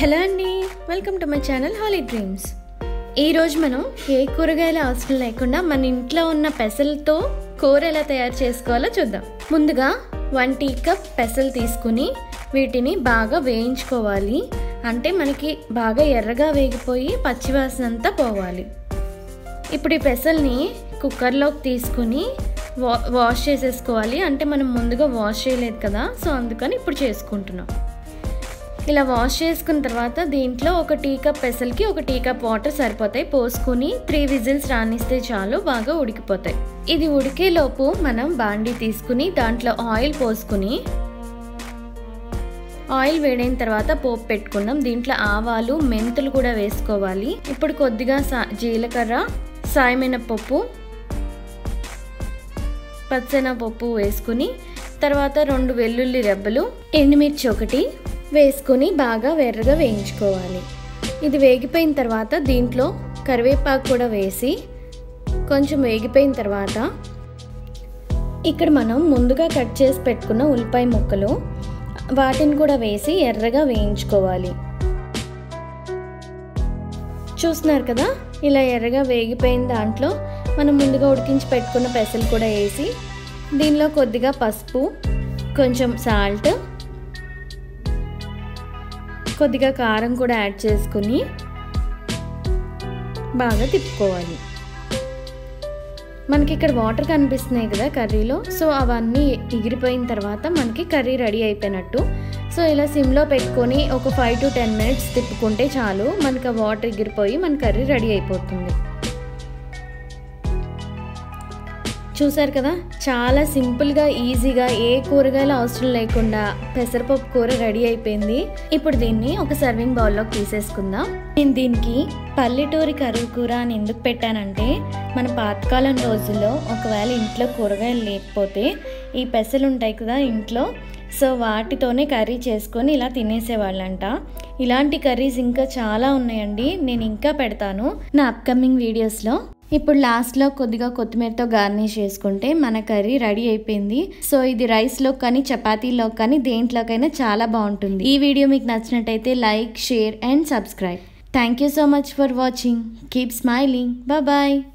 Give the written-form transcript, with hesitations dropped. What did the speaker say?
Hello అండి, welcome to my channel holy dreams. ఈరోజు మనం ఏ కూరగాయల అవసరం లేకుండా మన ఇంట్లో ఉన్న పెసలతో కూర ఎలా తయారు చేసుకోవాలో చూద్దాం. ముందుగా 1 టీ కప్ పెసలు తీసుకుని వీటిని బాగా వేయించుకోవాలి. అంటే మనకి బాగా ఎర్రగా వేగిపోయి పచ్చివాసన అంతా పోవాలి. ఇప్పుడు ఈ పెసల్ని కుక్కర్లోకి తీసుకుని వాష్ చేసేసుకోవాలి. అంటే మనం ముందుగా వాష్ చేయలేదు కదా, సో అందుకని ఇప్పుడు చేసుకుంటున్నాం. ఇలా వాష్ చేసుకున్న తర్వాత దీంట్లో 1 టీ కప్ పెసలకి 1 టీ కప్ వాటర్ సరిపోతాయి. పోసుకుని 3 విజిల్స్ రానిస్తే చాలు, బాగా ఉడికిపోతాయి. ఇది ఉడికేలోపు మనం బాండీ తీసుకుని దాంట్లో ఆయిల్ పోసుకుని ఆయిల్ వేడైన తర్వాత పోపు పెట్టుకున్నాం. దీంట్లో ఆవాలు, మెంతులు కూడా వేసుకోవాలి. ఇప్పుడు కొద్దిగా జీలకర్ర, సాయమినపప్పు, పచ్చెనపప్పు వేసుకుని తర్వాత 2 వెల్లుల్లి రెబ్బలు, ఎండుమిర్చి 1 వేసుకొని బాగా ఎర్రగా వేయించుకోవాలి. ఇది వేగిపోయిన తర్వాత దీంట్లో కరివేపాకు కూడా వేసి కొంచెం వేగిపోయిన తర్వాత ఇక్కడ మనం ముందుగా కట్ చేసి పెట్టుకున్న ఉల్లిపాయ ముక్కలు వాటిని కూడా వేసి ఎర్రగా వేయించుకోవాలి. చూస్తున్నారు కదా, ఇలా ఎర్రగా వేగిపోయిన దాంట్లో మనం ముందుగా ఉడికించి పెట్టుకున్న పెసలు కూడా వేసి దీనిలో కొద్దిగా పసుపు, కొంచెం సాల్ట్, కొద్దిగా కారం కూడా యాడ్ చేసుకుని బాగా తిప్పుకోవాలి. మనకి ఇక్కడ వాటర్ కనిపిస్తున్నాయి కదా కర్రీలో, సో అవన్నీ ఎగిరిపోయిన తర్వాత మనకి కర్రీ రెడీ అయిపోయినట్టు. సో ఇలా సిమ్లో పెట్టుకొని ఒక 5 to 10 minutes తిప్పుకుంటే చాలు, మనకి ఆ వాటర్ ఎగిరిపోయి మన కర్రీ రెడీ అయిపోతుంది. చూసారు కదా, చాలా సింపుల్గా ఈజీగా ఏ కూరగాయలు అవసరం లేకుండా పెసరపప్పు కూర రెడీ అయిపోయింది. ఇప్పుడు దీన్ని ఒక సర్వింగ్ బౌల్లోకి తీసేసుకుందాం. నేను దీనికి పల్లెటూరి కరువు కూర అని ఎందుకు పెట్టానంటే, మన పాతకాలం రోజుల్లో ఒకవేళ ఇంట్లో కూరగాయలు లేకపోతే ఈ పెసలు ఉంటాయి కదా ఇంట్లో, సో వాటితోనే కర్రీ చేసుకొని ఇలా తినేసేవాళ్ళంట. ఇలాంటి కర్రీస్ ఇంకా చాలా ఉన్నాయండి, నేను ఇంకా పెడతాను నా అప్కమింగ్ వీడియోస్లో. ఇప్పుడు లాస్ట్లో కొద్దిగా కొత్తిమీరతో గార్నిష్ చేసుకుంటే మన కర్రీ రెడీ అయిపోయింది. సో ఇది రైస్లో కానీ చపాతీలో కానీ దేంట్లోకైనా చాలా బాగుంటుంది. ఈ వీడియో మీకు నచ్చినట్టయితే like, share and subscribe. Thank you so much for watching. Keep smiling. Bye.